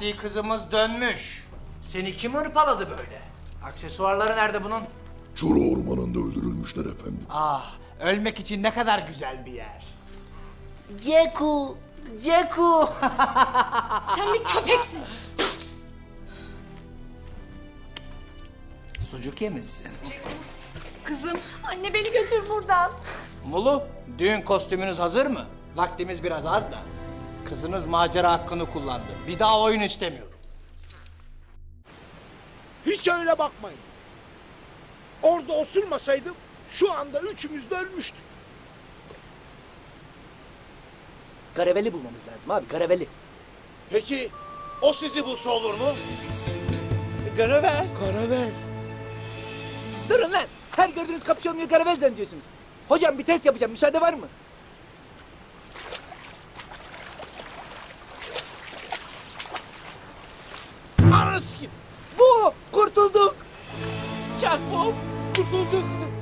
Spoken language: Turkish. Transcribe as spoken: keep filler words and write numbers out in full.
Asi kızımız dönmüş. Seni kim hırpaladı böyle? Aksesuarları nerede bunun? Çuru ormanında öldürülmüşler efendim. Ah, ölmek için ne kadar güzel bir yer. Ceku, Ceku. Sen bir köpeksin. Sucuk yemişsin. Kızım, anne beni götür buradan. Mulu, düğün kostümünüz hazır mı? Vaktimiz biraz az da. Kızınız macera hakkını kullandı. Bir daha oyun istemiyorum. Hiç öyle bakmayın. Orada osurmasaydım şu anda üçümüz de ölmüştük. Karaveli bulmamız lazım abi, karaveli. Peki o sizi bulsa olur mu? Karavel. Karavel. Durun lan. Her gördüğünüz kapşonluyu karavel zannediyorsunuz. Hocam bir test yapacağım. Müsaade var mı? Anası kim? Bu. Kurtulduk. Çakmam. Kurtulduk.